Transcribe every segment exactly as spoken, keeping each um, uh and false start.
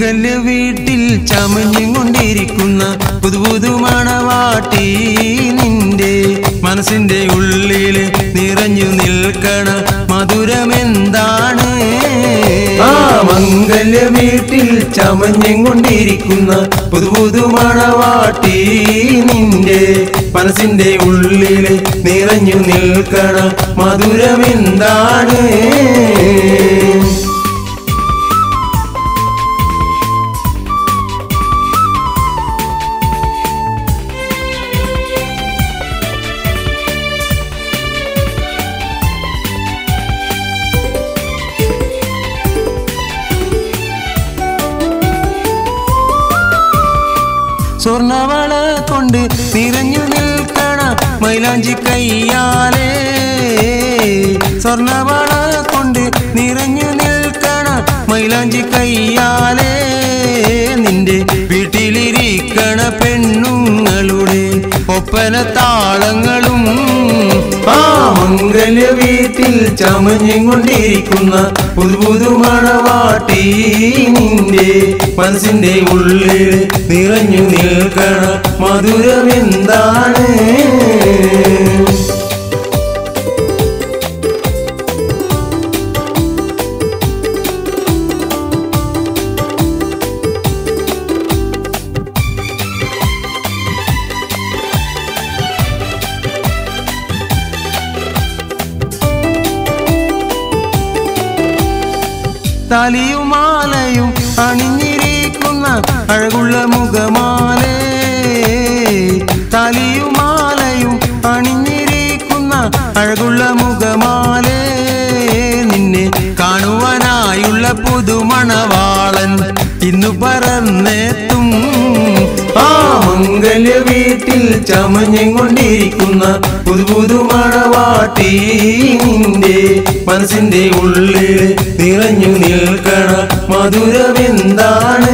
മംഗല്യ വീട്ടിൽ ചമഞ്ഞുകൊണ്ടിരിക്കുന്ന പുതുപുതു മണവാട്ടി നിന്റെ മനസ്സിന്റെ ഉള്ളിൽ നിറഞ്ഞു നിൽക്കണ മധുരമെന്താണ്? ആ മംഗല്യ വീട്ടിൽ ചമഞ്ഞുകൊണ്ടിരിക്കുന്ന പുതുപുതു മണവാട്ടി നിന്റെ മനസ്സിന്റെ ഉള്ളിൽ നിറഞ്ഞു നിൽക്കണ മധുരമെന്താണ്? സ്വർണവള കൊണ്ട് നിറഞ്ഞു നിൽക്കണ മൈലാഞ്ചി കയ്യാലേ, സ്വർണവള കൊണ്ട് നിറഞ്ഞു നിൽക്കണ മൈലാഞ്ചി കയ്യാലേ, നിന്റെ വീട്ടിലിരിക്കണ പെണ്ണുങ്ങളുടെ ഒപ്പന താളങ്ങളും ആ മംഗല്യ വീട്ടിൽ ചമഞ്ഞുകൊണ്ടിരിക്കുന്ന പുതുപുതു മണവാട്ടി നിന്റെ മനസ്സിന്റെ ഉള്ളിൽ നിറഞ്ഞു നിൽക്കണ മധുരമെന്താണ്? താലിയും മാലയും അണിഞ്ഞിരിക്കുന്ന അഴകുള്ള മുഖമാലേ, താലിയും മാലയും അണിഞ്ഞിരിക്കുന്ന അഴകുള്ള മുഖമാലേ, നിന്നെ കാണുവാനായുള്ള പുതുമണവാളൻ ഇന്നു പറന്നെത്തും. ആ മംഗല്യ വീട്ടിൽ ചമഞ്ഞുകൊണ്ടിരിക്കുന്ന പുതുപുതു മണവാട്ടി നിന്റെ മനസ്സിന്റെ ഉള്ളിൽ നിറഞ്ഞു നിൽക്കണ മധുരമെന്താണ്?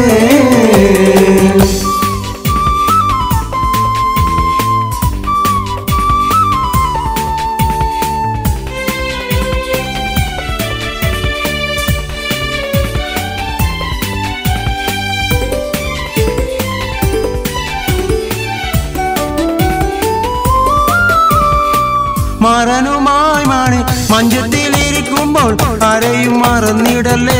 മറനുമായി മാണി മഞ്ചത്തിലിരിക്കുമ്പോൾ ആരെയും മറന്നിടല്ലേ,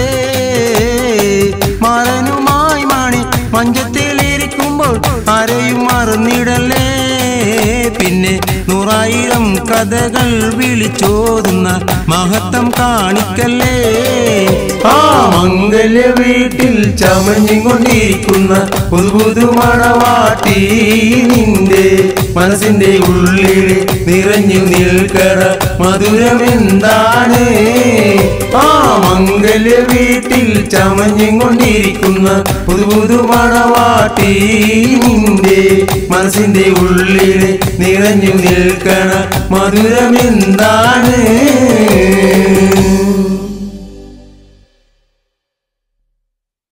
മറനുമായി മാണി മഞ്ചത്തിലിരിക്കുമ്പോൾ ആരെയും മറന്നിടല്ലേ, പിന്നെ നൂറായിരം കഥകൾ വിളിച്ചോതുന്ന മഹത്വം കാണിക്കല്ലേ. ആ മംഗല്യ വീട്ടിൽ ചമഞ്ഞുകൊണ്ടിരിക്കുന്ന പുതുപുതു മണവാട്ടി നിന്റെ മനസ്സിന്റെ ഉള്ളിൽ നിറഞ്ഞു നിൽക്കണ മധുരമെന്താണ്? ആ മംഗല്യ വീട്ടിൽ ചമഞ്ഞുകൊണ്ടിരിക്കുന്ന പുതുപുതു മണവാട്ടി നിന്റെ മനസ്സിന്റെ ഉള്ളിൽ നിറഞ്ഞു നിൽക്കണ മധുരമെന്താണ്?